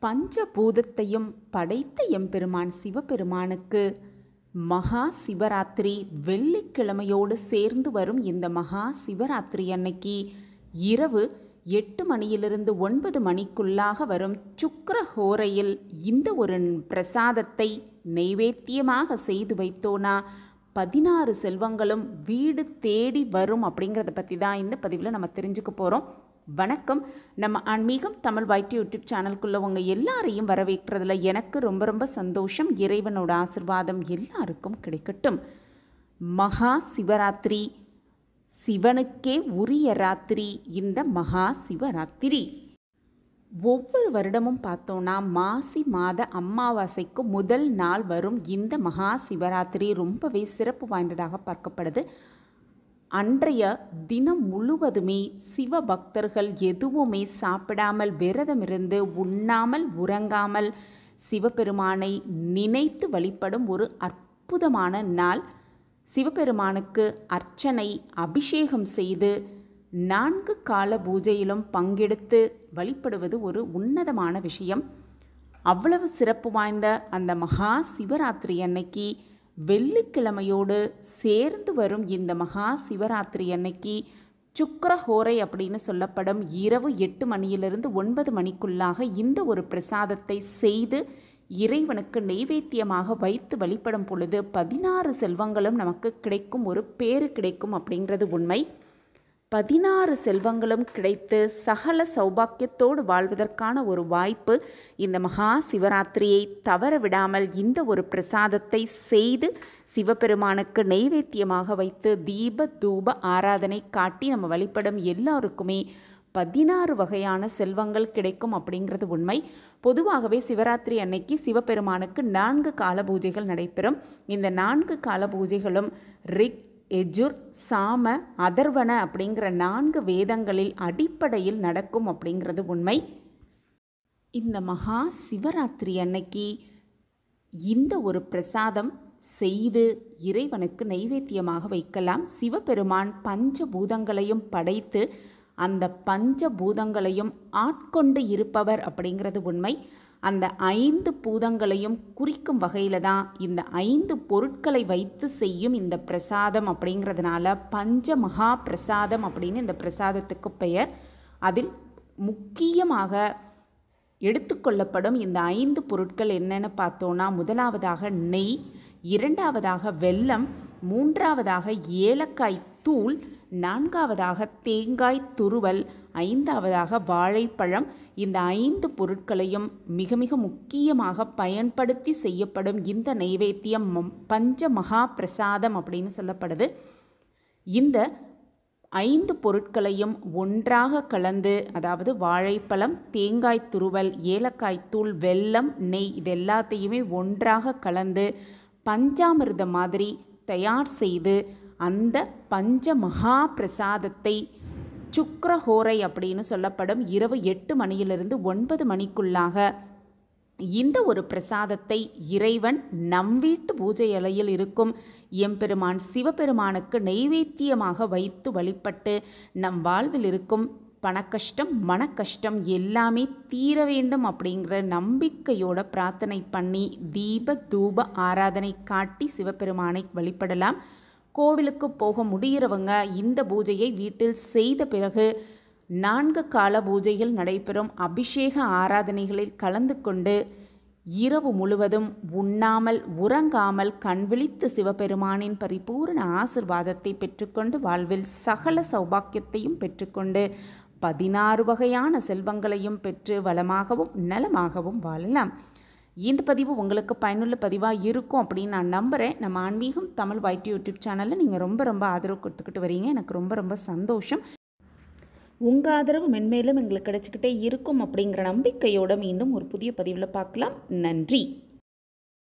பஞ்சபூதத்தையும் படைத்த எம்பெருமான் சிவபெருமானுக்கு மகா சிவராத்திரி வெள்ளிக்கிழமையோடு சேர்ந்து வரும் இந்த மகா சிவராத்திரி அன்னைக்கு இரவு 8 மணியிலிருந்து 9 மணிக்குள்ளாக வரும் சுக்கிரஹோரையில் இந்த ஒரு பிரசாதத்தை நைவேத்தியமாக செய்து வைத்தோனா 16 செல்வங்களும் வீடு தேடி வரும் அப்படிங்கிறத பற்றி தான் இந்த பதிவில் நம்ம தெரிஞ்சுக்க போகிறோம். வணக்கம். நம்ம ஆன்மீகம் தமிழ் வைட்டி யூடியூப் சேனலுக்குள்ளே உங்கள் எல்லாரையும் வரவேற்கிறதுல எனக்கு ரொம்ப சந்தோஷம். இறைவனோட ஆசிர்வாதம் எல்லாருக்கும் கிடைக்கட்டும். மகா சிவராத்திரி சிவனுக்கே உரிய ராத்திரி இந்த மகா சிவராத்திரி. ஒவ்வொரு வருடமும் பார்த்தோன்னா மாசி மாத அமாவாசைக்கு முதல் நாள் வரும் இந்த மகா சிவராத்திரி ரொம்பவே சிறப்பு வாய்ந்ததாக பார்க்கப்படுது. அன்றைய தினம் முழுவதுமே சிவ பக்தர்கள் எதுவுமே சாப்பிடாமல் விரதமிருந்து உண்ணாமல் உறங்காமல் சிவபெருமானை நினைத்து வழிபடும் ஒரு அற்புதமான நாள். சிவபெருமானுக்கு அர்ச்சனை அபிஷேகம் செய்து 4 கால பூஜையிலும் பங்கெடுத்து வழிபடுவது ஒரு உன்னதமான விஷயம். அவ்வளவு சிறப்பு வாய்ந்த அந்த மகா சிவராத்திரி அன்னைக்கு வெள்ளிக்கிழமையோடு சேர்ந்து வரும் இந்த மகா சிவராத்திரி அன்னைக்கு சுக்கிரஹோரை அப்படின்னு சொல்லப்படும் இரவு 8 மணியிலிருந்து 9 மணிக்குள்ளாக இந்த ஒரு பிரசாதத்தை செய்து இறைவனுக்கு நைவேத்தியமாக வைத்து வழிபடும் பொழுது 16 செல்வங்களும் நமக்கு கிடைக்கும், ஒரு பேறு கிடைக்கும் அப்படிங்கிறது உண்மை. 16 செல்வங்களும் கிடைத்து சகல சௌபாக்கியத்தோடு வாழ்வதற்கான ஒரு வாய்ப்பு. இந்த மகா சிவராத்திரியை தவற விடாமல் இந்த ஒரு பிரசாதத்தை செய்து சிவபெருமானுக்கு நைவேத்தியமாக வைத்து தீப தூப ஆராதனை காட்டி நம்ம வழிபடும் எல்லாருக்குமே 16 வகையான செல்வங்கள் கிடைக்கும் அப்படிங்கிறது உண்மை. பொதுவாகவே சிவராத்திரி அன்னைக்கு சிவபெருமானுக்கு 4 கால பூஜைகள் நடைபெறும். இந்த 4 கால பூஜைகளும் ரிக், யஜுர், சாம, அதர்வன அப்படிங்கிற 4 வேதங்களில் அடிப்படையில் நடக்கும் அப்படிங்கிறது உண்மை. இந்த மகா சிவராத்திரி அன்னைக்கு இந்த ஒரு பிரசாதம் செய்து இறைவனுக்கு நைவேத்தியமாக வைக்கலாம். சிவபெருமான் பஞ்சபூதங்களையும் படைத்து அந்த பஞ்சபூதங்களையும் ஆட்கொண்டு இருப்பவர் அப்படிங்கிறது உண்மை. அந்த 5 பூதங்களையும் குறிக்கும் வகையில் தான் இந்த 5 பொருட்களை வைத்து செய்யும் இந்த பிரசாதம் அப்படிங்கிறதுனால பஞ்ச மகா பிரசாதம் அப்படின்னு இந்த பிரசாதத்துக்கு பெயர். அதில் முக்கியமாக எடுத்துக்கொள்ளப்படும் இந்த 5 பொருட்கள் என்னென்னு பார்த்தோன்னா, முதலாவதாக நெய், இரண்டாவதாக வெல்லம், மூன்றாவதாக ஏலக்காய் தூள், நான்காவதாக தேங்காய் துருவல், ஐந்தாவதாக வாழைப்பழம். இந்த 5 பொருட்களையும் மிக முக்கியமாக பயன்படுத்தி செய்யப்படும் இந்த நைவேத்தியம் பஞ்ச மகா பிரசாதம் அப்படின்னு சொல்லப்படுது. இந்த 5 பொருட்களையும் ஒன்றாக கலந்து, அதாவது வாழைப்பழம், தேங்காய் துருவல், ஏலக்காய் தூள், வெல்லம், நெய், இது எல்லாத்தையுமே ஒன்றாக கலந்து பஞ்சாமிர்த மாதிரி தயார் செய்து அந்த பஞ்ச மகா பிரசாதத்தை சுக்கிரஹோரை அப்படின்னு சொல்லப்படும் இரவு 8 மணியிலிருந்து 9 மணிக்குள்ளாக இந்த ஒரு பிரசாதத்தை இறைவன் நம் வீட்டு பூஜை அறையில் இருக்கும் எம்பெருமான் சிவபெருமானுக்கு நைவேத்தியமாக வைத்து வழிபட்டு நம் வாழ்வில் இருக்கும் பணக்கஷ்டம், மனக்கஷ்டம் எல்லாமே தீர வேண்டும் அப்படிங்கிற நம்பிக்கையோட பிரார்த்தனை பண்ணி தீப தூப ஆராதனை காட்டி சிவபெருமானை வழிபடலாம். கோவிலுக்கு போக முடிகிறவங்க இந்த பூஜையை வீட்டில் செய்த பிறகு 4 கால பூஜைகள் நடைபெறும் அபிஷேக ஆராதனைகளில் கலந்து கொண்டு இரவு முழுவதும் உண்ணாமல் உறங்காமல் கண்விழித்து சிவபெருமானின் பரிபூர்ண ஆசிர்வாதத்தை பெற்றுக்கொண்டு வாழ்வில் சகல சௌபாக்கியத்தையும் பெற்றுக்கொண்டு 16 வகையான செல்வங்களையும் பெற்று வளமாகவும் நலமாகவும் வாழலாம். இந்த பதிவு உங்களுக்கு பயனுள்ள பதிவாக இருக்கும் அப்படின்னு நான் நம்புகிறேன். நம்ம ஆன்மீகம் தமிழ் வைட்டி யூடியூப் சேனலில் நீங்கள் ரொம்ப ஆதரவு கொடுத்துக்கிட்டு வரீங்க. எனக்கு ரொம்ப சந்தோஷம். உங்கள் ஆதரவு மென்மேலும் எங்களுக்கு கிடைச்சிக்கிட்டே இருக்கும் அப்படிங்கிற நம்பிக்கையோடு மீண்டும் ஒரு புதிய பதிவில் பார்க்கலாம். நன்றி.